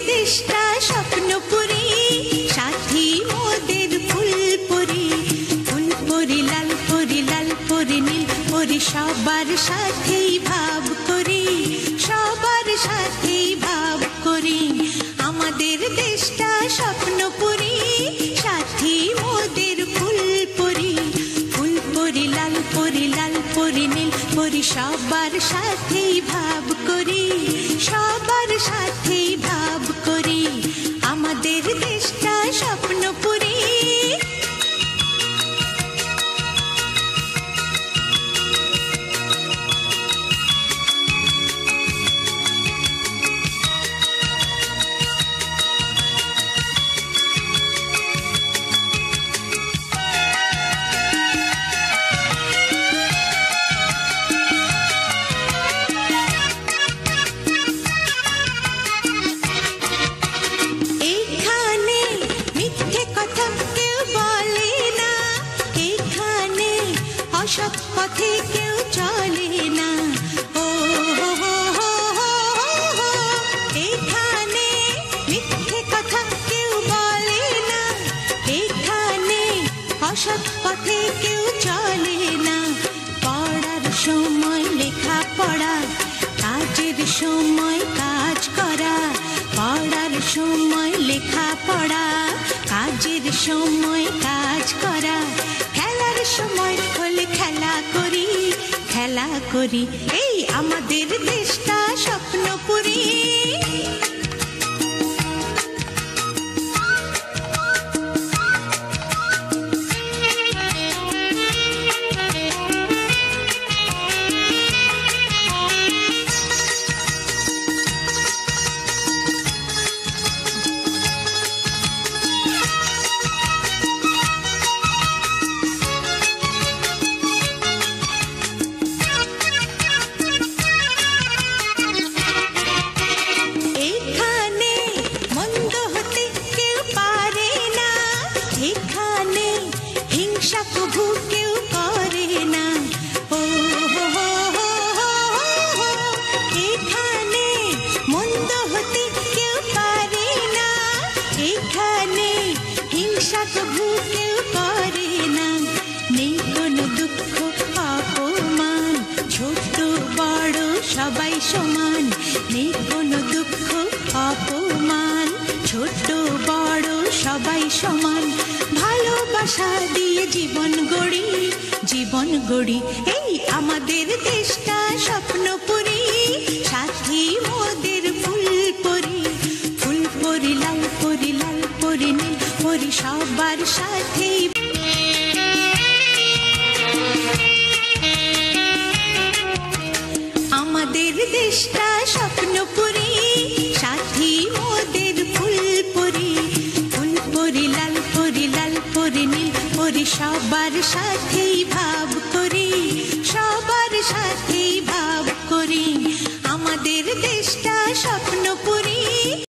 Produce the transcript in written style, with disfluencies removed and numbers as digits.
দেশটা স্বপ্নপুরী, সাথী মোদের ফুলপুরি। ফুলপুরি লাল পরি, লাল পরি নীল পরি, সবার সাথেই ভাব করি, সবার সাথেই ভাব করি। আমাদের দেশটা স্বপ্নপুরী, সাথী মোদের ফুলপুরি। ফুলপুরি লাল পরি, লাল পরি নীল পরি, সবার সাথেই ভাব করি, সবার সাথেই ভাব করি। আমাদের দেশটা স্বপ্নপুরী। সব পথে কেউ চলে না, ও এখানে মিথ্যে কথা কেউ বলে না, এখানে অসৎ পথে কেউ চলে না। পড়ার সময় লেখা পড়া, কাজের সময় কাজ করা। পড়ার সময় লেখা পড়া, কাজের সময় কাজ করা। খেলার সময় হলে খেলা করি, খেলা করি। এই আমাদের দেশটা স্বপ্নপুরী। এখানে হিংসা কভু কেউ করে না, ও এখানে মন্দ হতে কেউ পারে না, এখানে হিংসা কভু কেউ করে না। নেই কোনো দুঃখ অপমান, ছোট বড় সবাই সমান। নেই কোনো দুঃখ অপমান, ছোট বড় সবাই সমান। ভালোবাসা দিয়ে জীবন গড়ি, জীবন গড়ি। এই আমাদের দেশটা স্বপ্নপুরী, সাথী মোদের ফুলপুরি। ফুলপুরি লাল পরি, লাল পরি নীল পরি, সবার সাথেই। আমাদের দেশটা স্বপ্নপুরী, সাথী মোদের ফুলপুরি। ফুলপুরি লাল পরি, লাল পরি নীল পরি, সবার সাথেই ভাব করি, সবার সাথেই ভাব করি। আমাদের দেশটা স্বপ্নপুরী।